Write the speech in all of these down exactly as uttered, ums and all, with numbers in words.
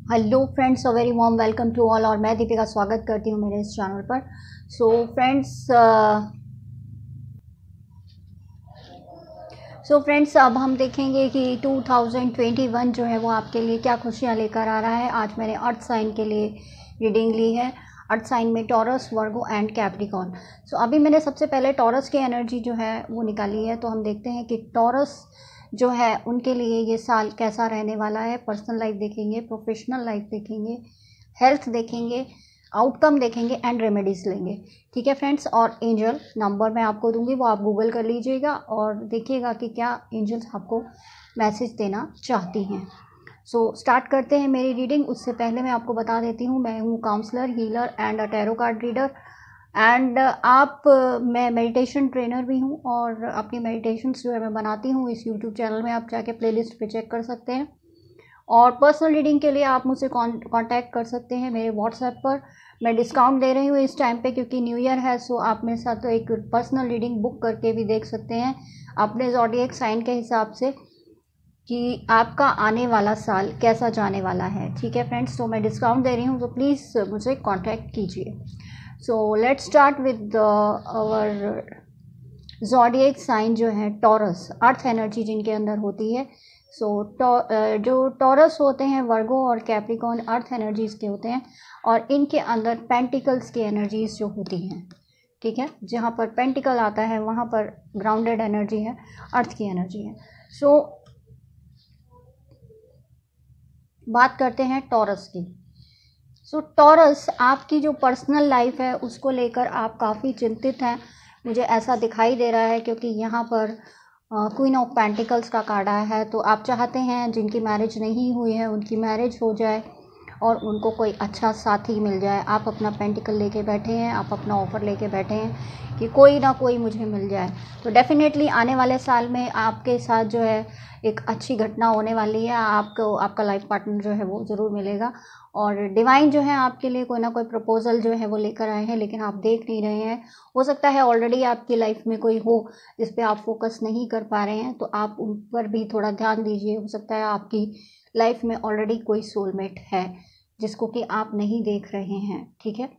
Hello friends, a very warm welcome to all. और मैं दीपिका स्वागत करती हूँ मेरे इस चैनल पर। सो फ्रेंड्स सो फ्रेंड्स अब हम देखेंगे कि टू थाउजेंड ट्वेंटी वन जो है वो आपके लिए क्या खुशियाँ लेकर आ रहा है। आज मैंने अर्थ साइन के लिए रीडिंग ली है। अर्थ साइन में Taurus, Virgo and Capricorn. So अभी मैंने सबसे पहले टॉरस की एनर्जी जो है वो निकाली है। तो हम देखते हैं कि टॉरस जो है उनके लिए ये साल कैसा रहने वाला है। पर्सनल लाइफ देखेंगे, प्रोफेशनल लाइफ देखेंगे, हेल्थ देखेंगे, आउटकम देखेंगे एंड रेमेडीज़ लेंगे। ठीक है फ्रेंड्स। और एंजल नंबर मैं आपको दूंगी, वो आप गूगल कर लीजिएगा और देखिएगा कि क्या एंजल्स आपको मैसेज देना चाहती हैं। सो so, स्टार्ट करते हैं मेरी रीडिंग। उससे पहले मैं आपको बता देती हूँ, मैं हूँ counsellor, healer and a tarot card reader and आप मैं मेडिटेशन ट्रेनर भी हूँ और अपनी मेडिटेशंस जो है मैं बनाती हूँ इस यूट्यूब चैनल में। आप जाके प्लेलिस्ट पे चेक कर सकते हैं। और पर्सनल रीडिंग के लिए आप मुझसे कांटेक्ट कर सकते हैं मेरे व्हाट्सएप पर। मैं डिस्काउंट दे रही हूँ इस टाइम पे क्योंकि न्यू ईयर है। सो आप मेरे साथ तो एक पर्सनल रीडिंग बुक करके भी देख सकते हैं अपने ज़ोडिएक साइन के हिसाब से कि आपका आने वाला साल कैसा जाने वाला है। ठीक है फ्रेंड्स। तो मैं डिस्काउंट दे रही हूँ, तो प्लीज़ मुझे कॉन्टैक्ट कीजिए। So let's start with our zodiac sign जो है टॉरस, अर्थ एनर्जी जिनके अंदर होती है। सो so, जो टॉरस होते हैं, वर्गो और कैप्रिकॉर्न अर्थ एनर्जीज़ के होते हैं और इनके अंदर पेंटिकल्स की एनर्जीज़ जो होती हैं। ठीक है। जहाँ पर पेंटिकल आता है वहाँ पर ग्राउंडेड एनर्जी है, अर्थ की एनर्जी है। सो so, बात करते हैं टॉरस की। सो so, टॉरस आपकी जो पर्सनल लाइफ है उसको लेकर आप काफ़ी चिंतित हैं, मुझे ऐसा दिखाई दे रहा है क्योंकि यहाँ पर क्वीन ऑफ पेंटिकल्स का कार्ड आया है। तो आप चाहते हैं जिनकी मैरिज नहीं हुई है उनकी मैरिज हो जाए और उनको कोई अच्छा साथी मिल जाए। आप अपना पेंटिकल लेके बैठे हैं, आप अपना ऑफ़र लेके बैठे हैं कि कोई ना कोई मुझे मिल जाए। तो डेफिनेटली आने वाले साल में आपके साथ जो है एक अच्छी घटना होने वाली है। आपको आपका लाइफ पार्टनर जो है वो ज़रूर मिलेगा और डिवाइन जो है आपके लिए कोई ना कोई प्रपोजल जो है वो लेकर आए हैं, लेकिन आप देख नहीं रहे हैं। हो सकता है ऑलरेडी आपकी लाइफ में कोई हो जिस पे आप फोकस नहीं कर पा रहे हैं, तो आप उन पर भी थोड़ा ध्यान दीजिए। हो सकता है आपकी लाइफ में ऑलरेडी कोई सोलमेट है जिसको कि आप नहीं देख रहे हैं। ठीक है।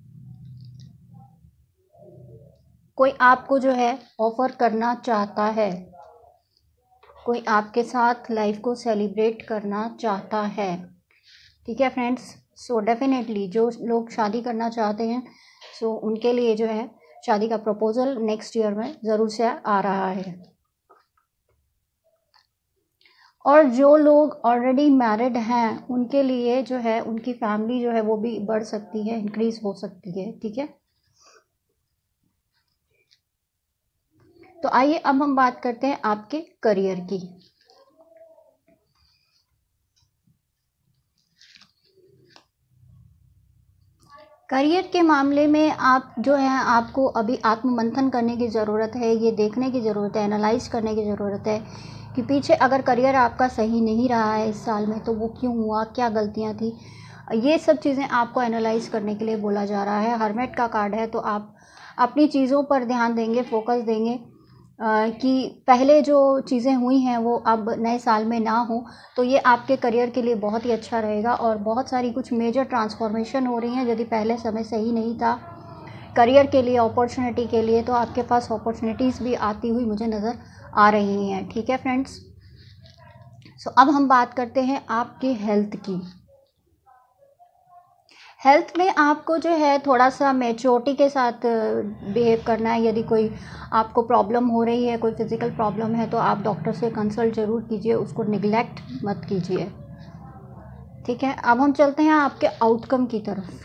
कोई आपको जो है ऑफर करना चाहता है, कोई आपके साथ लाइफ को सेलिब्रेट करना चाहता है। ठीक है फ्रेंड्स। सो डेफिनेटली जो लोग शादी करना चाहते हैं सो so उनके लिए जो है शादी का प्रपोजल नेक्स्ट ईयर में ज़रूर से आ रहा है। और जो लोग ऑलरेडी मैरिड हैं उनके लिए जो है उनकी फैमिली जो है वो भी बढ़ सकती है, इंक्रीज हो सकती है। ठीक है। तो आइए अब हम बात करते हैं आपके करियर की। करियर के मामले में आप जो है आपको अभी आत्ममंथन करने की ज़रूरत है, ये देखने की ज़रूरत है, एनालाइज करने की ज़रूरत है कि पीछे अगर करियर आपका सही नहीं रहा है इस साल में तो वो क्यों हुआ, क्या गलतियां थी। ये सब चीज़ें आपको एनालाइज करने के लिए बोला जा रहा है। हर्मेट का कार्ड है, तो आप अपनी चीज़ों पर ध्यान देंगे, फोकस देंगे कि पहले जो चीज़ें हुई हैं वो अब नए साल में ना हो। तो ये आपके करियर के लिए बहुत ही अच्छा रहेगा और बहुत सारी कुछ मेजर ट्रांसफॉर्मेशन हो रही हैं। यदि पहले समय सही नहीं था करियर के लिए, अपॉर्चुनिटी के लिए, तो आपके पास अपॉर्चुनिटीज़ भी आती हुई मुझे नज़र आ रही हैं। ठीक है फ्रेंड्स। सो अब हम बात करते हैं आपके हेल्थ की। हेल्थ में आपको जो है थोड़ा सा मैच्योरिटी के साथ बिहेव करना है। यदि कोई आपको प्रॉब्लम हो रही है, कोई फिज़िकल प्रॉब्लम है, तो आप डॉक्टर से कंसल्ट ज़रूर कीजिए, उसको निगलेक्ट मत कीजिए। ठीक है। अब हम चलते हैं आपके आउटकम की तरफ।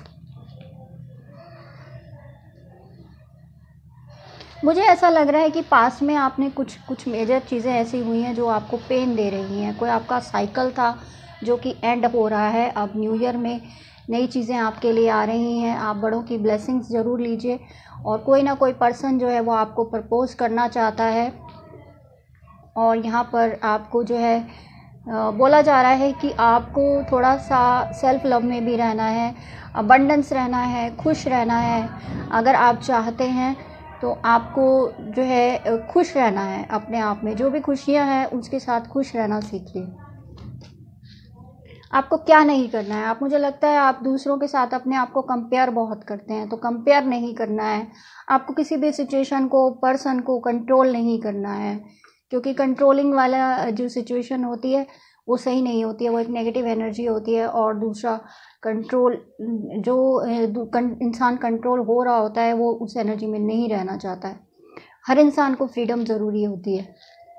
मुझे ऐसा लग रहा है कि पास में आपने कुछ कुछ मेजर चीज़ें ऐसी हुई हैं जो आपको पेन दे रही हैं। कोई आपका साइकिल था जो कि एंड हो रहा है। अब न्यू ईयर में नई चीज़ें आपके लिए आ रही हैं। आप बड़ों की ब्लेसिंग्स ज़रूर लीजिए और कोई ना कोई पर्सन जो है वो आपको प्रपोज़ करना चाहता है। और यहाँ पर आपको जो है बोला जा रहा है कि आपको थोड़ा सा सेल्फ लव में भी रहना है, अबंडेंस रहना है, खुश रहना है। अगर आप चाहते हैं तो आपको जो है खुश रहना है अपने आप में। जो भी खुशियाँ हैं उसके साथ खुश रहना सीखिए। आपको क्या नहीं करना है। आप, मुझे लगता है आप दूसरों के साथ अपने आप को कंपेयर बहुत करते हैं, तो कंपेयर नहीं करना है। आपको किसी भी सिचुएशन को, पर्सन को कंट्रोल नहीं करना है, क्योंकि कंट्रोलिंग वाला जो सिचुएशन होती है वो सही नहीं होती है, वो एक नेगेटिव एनर्जी होती है। और दूसरा, कंट्रोल जो इंसान कंट्रोल हो रहा होता है वो उस एनर्जी में नहीं रहना चाहता है। हर इंसान को फ्रीडम ज़रूरी होती है।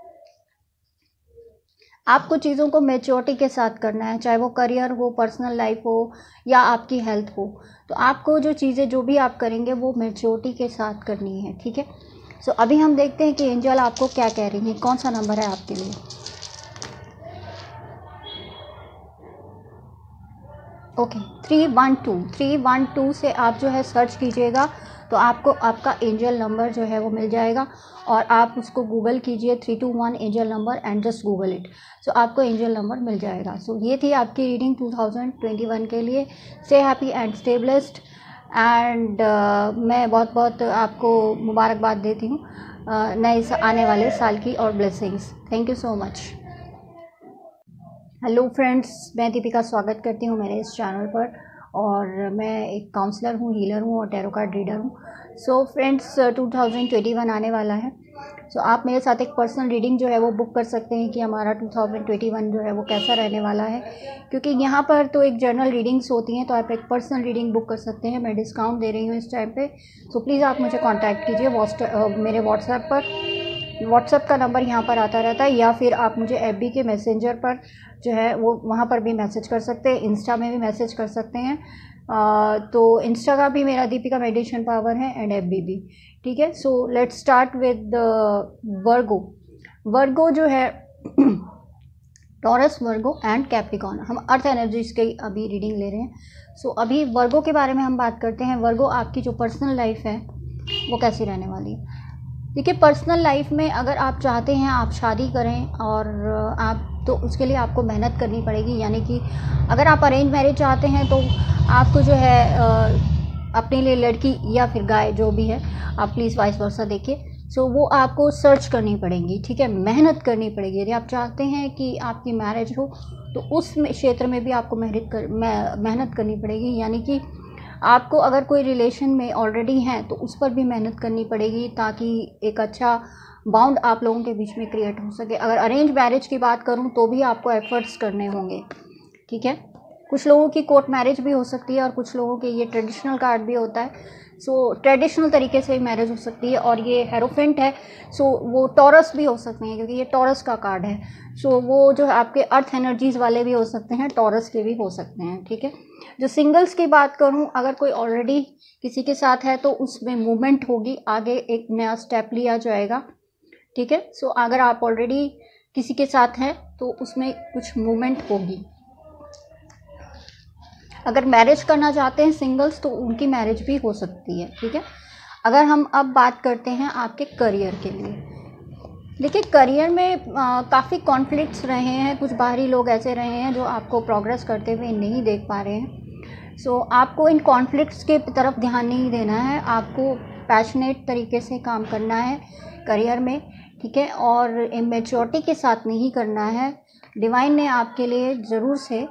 आपको चीज़ों को मैच्योरिटी के साथ करना है, चाहे वो करियर हो, पर्सनल लाइफ हो या आपकी हेल्थ हो। तो आपको जो चीज़ें, जो भी आप करेंगे वो मैच्योरिटी के साथ करनी है, ठीक है। सो so, अभी हम देखते हैं कि एंजल आपको क्या कह रही है, कौन सा नंबर है आपके लिए। Okay, three one two three one two से आप जो है सर्च कीजिएगा तो आपको आपका एंजल नंबर जो है वो मिल जाएगा, और आप उसको गूगल कीजिए three two one angel number and just Google it. So आपको एंजल नंबर मिल जाएगा। सो so, ये थी आपकी reading two thousand twenty one के लिए। Stay happy and stay blessed, and मैं बहुत बहुत आपको मुबारकबाद देती हूँ uh, नए आने वाले साल की और blessings. Thank you so much. Hello friends, मैं दीपिका स्वागत करती हूँ मेरे इस चैनल पर, और मैं एक काउंसलर हूँ, हीलर हूँ और टैरो कार्ड रीडर हूँ। So friends, two thousand twenty one आने वाला है। सो so, आप मेरे साथ एक पर्सनल रीडिंग जो है वो बुक कर सकते हैं कि हमारा टू थाउजेंड ट्वेंटी वन जो है वो कैसा रहने वाला है, क्योंकि यहाँ पर तो एक जनरल रीडिंग्स होती हैं, तो आप एक पर्सनल रीडिंग बुक कर सकते हैं। मैं डिस्काउंट दे रही हूँ इस टाइम पे। सो so, प्लीज़ आप मुझे कॉन्टैक्ट कीजिए व्हाट्सएप मेरे व्हाट्सएप पर। व्हाट्सएप का नंबर यहाँ पर आता रहता है, या फिर आप मुझे एफ बी के मैसेंजर पर जो है वो वहाँ पर भी मैसेज कर सकते हैं, इंस्टा में भी मैसेज कर सकते हैं। आ, तो इंस्टा का भी मेरा दीपिका मेडिटेशन पावर है एंड एफ बी भी, ठीक है। So let's start with Virgo. Virgo जो है टॉरस, वर्गो एंड कैप्रिकॉर्न, हम अर्थ एनर्जीज की अभी रीडिंग ले रहे हैं। सो so, अभी वर्गो के बारे में हम बात करते हैं। वर्गो, आपकी जो पर्सनल लाइफ है वो कैसी रहने वाली है। देखिए, पर्सनल लाइफ में अगर आप चाहते हैं आप शादी करें, और आप तो उसके लिए आपको मेहनत करनी पड़ेगी। यानी कि अगर आप अरेंज मैरिज चाहते हैं तो आपको जो है अपने लिए लड़की या फिर गाय जो भी है, आप प्लीज़ वाइस वर्सा देखिए। सो वो आपको सर्च करनी पड़ेगी, ठीक है, मेहनत करनी पड़ेगी। यदि आप चाहते हैं कि आपकी मैरिज हो तो उस क्षेत्र में भी आपको मेहनत कर मेहनत करनी पड़ेगी। यानी कि आपको अगर कोई रिलेशन में ऑलरेडी हैं तो उस पर भी मेहनत करनी पड़ेगी, ताकि एक अच्छा बाउंड आप लोगों के बीच में क्रिएट हो सके। अगर अरेंज मैरिज की बात करूं तो भी आपको एफर्ट्स करने होंगे, ठीक है। कुछ लोगों की कोर्ट मैरिज भी हो सकती है, और कुछ लोगों के ये ट्रेडिशनल कार्ड भी होता है। सो so, ट्रेडिशनल तरीके से मैरिज हो सकती है, और ये हेरोफेंट है। सो so, वो टॉरस भी हो सकते हैं, क्योंकि ये टॉरस का कार्ड है। सो so, वो जो आपके अर्थ एनर्जीज वाले भी हो सकते हैं, टॉरस के भी हो सकते हैं, ठीक है। जो सिंगल्स की बात करूं, अगर कोई ऑलरेडी किसी के साथ है तो उसमें मूवमेंट होगी, आगे एक नया स्टेप लिया जाएगा, ठीक है। सो so, अगर आप ऑलरेडी किसी के साथ हैं तो उसमें कुछ मूवमेंट होगी। अगर मैरिज करना चाहते हैं सिंगल्स तो उनकी मैरिज भी हो सकती है, ठीक है। अगर हम अब बात करते हैं आपके करियर के लिए, देखिए करियर में काफ़ी कॉन्फ्लिक्ट्स रहे हैं। कुछ बाहरी लोग ऐसे रहे हैं जो आपको प्रोग्रेस करते हुए नहीं देख पा रहे हैं। सो so, आपको इन कॉन्फ्लिक्ट्स के तरफ ध्यान नहीं देना है, आपको पैशनेट तरीके से काम करना है करियर में, ठीक है, और इमेच्योरिटी के साथ नहीं करना है। डिवाइन ने आपके लिए ज़रूर से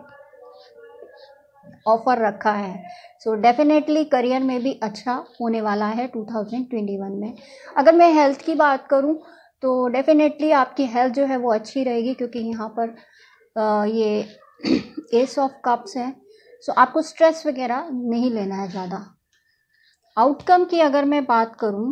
ऑफ़र रखा है। सो डेफिनेटली करियर में भी अच्छा होने वाला है टू थाउजेंड ट्वेंटी वन में। अगर मैं हेल्थ की बात करूं तो डेफिनेटली आपकी हेल्थ जो है वो अच्छी रहेगी, क्योंकि यहाँ पर आ, ये एस ऑफ कप्स है। सो आपको स्ट्रेस वगैरह नहीं लेना है ज़्यादा। आउटकम की अगर मैं बात करूं,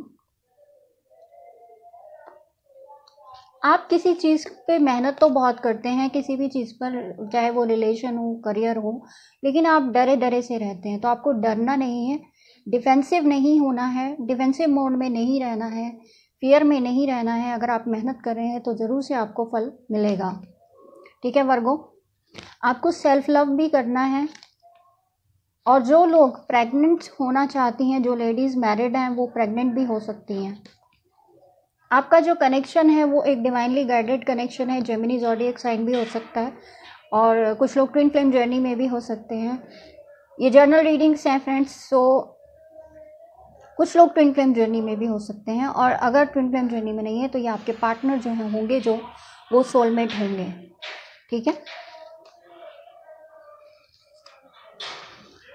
आप किसी चीज़ पे मेहनत तो बहुत करते हैं, किसी भी चीज़ पर, चाहे वो रिलेशन हो, करियर हो, लेकिन आप डरे डरे से रहते हैं। तो आपको डरना नहीं है, डिफेंसिव नहीं होना है, डिफेंसिव मोड में नहीं रहना है, फियर में नहीं रहना है। अगर आप मेहनत कर रहे हैं तो ज़रूर से आपको फल मिलेगा, ठीक है वर्गो। आपको सेल्फ लव भी करना है, और जो लोग प्रेग्नेंट होना चाहती हैं, जो लेडीज़ मैरिड हैं, वो प्रेग्नेंट भी हो सकती हैं। आपका जो कनेक्शन है वो एक डिवाइनली गाइडेड कनेक्शन है। जेमिनी ज़ोडिएक साइन भी हो सकता है, और कुछ लोग ट्विन फ्लेम जर्नी में भी हो सकते हैं। ये जर्नल रीडिंग्स हैं फ्रेंड्स। सो कुछ लोग ट्विन फ्लेम जर्नी में भी हो सकते हैं, और अगर ट्विन फ्लेम जर्नी में नहीं है तो ये आपके पार्टनर जो हैं होंगे, जो वो सोलमेट होंगे, ठीक है।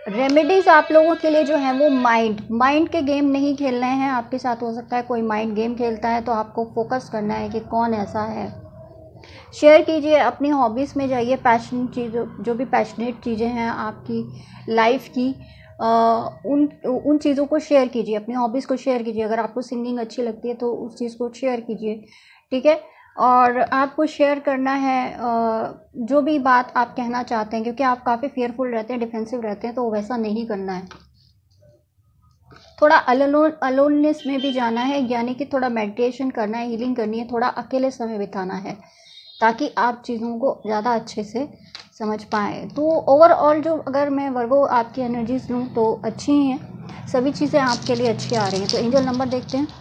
रेमेडीज़ आप लोगों के लिए जो है वो माइंड माइंड के गेम नहीं खेलने हैं आपके साथ। हो सकता है कोई माइंड गेम खेलता है, तो आपको फोकस करना है कि कौन ऐसा है। शेयर कीजिए, अपनी हॉबीज़ में जाइए, पैशन चीज़ों जो भी पैशनेट चीज़ें हैं आपकी लाइफ की, आ, उन उन चीज़ों को शेयर कीजिए, अपनी हॉबीज़ को शेयर कीजिए। अगर आपको सिंगिंग अच्छी लगती है तो उस चीज़ को शेयर कीजिए, ठीक है। और आपको शेयर करना है जो भी बात आप कहना चाहते हैं, क्योंकि आप काफ़ी फेयरफुल रहते हैं, डिफेंसिव रहते हैं, तो वैसा नहीं करना है। थोड़ा अलोन अलोननेस में भी जाना है, यानी कि थोड़ा मेडिटेशन करना है, हीलिंग करनी है, थोड़ा अकेले समय बिताना है, ताकि आप चीज़ों को ज़्यादा अच्छे से समझ पाएँ। तो ओवरऑल जो अगर मैं वर्गो आपकी एनर्जीज लूँ तो अच्छी हैं, सभी चीज़ें आपके लिए अच्छी आ रही हैं। तो एंजल नंबर देखते हैं।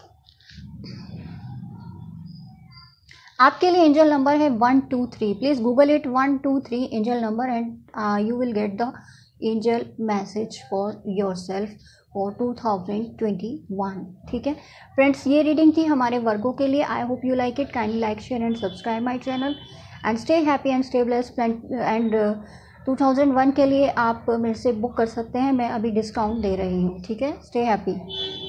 आपके लिए एंजल नंबर है one two three. Please Google it, one two three angel number, and you will get the angel message for yourself for two thousand twenty one. ठीक है फ्रेंड्स, ये reading थी हमारे वर्गों के लिए। I hope you like it. Kindly like, share and subscribe my channel and stay happy and stay blessed. And two thousand one के लिए आप मेरे से बुक कर सकते हैं, मैं अभी डिस्काउंट दे रही हूँ। ठीक है, स्टे हैप्पी।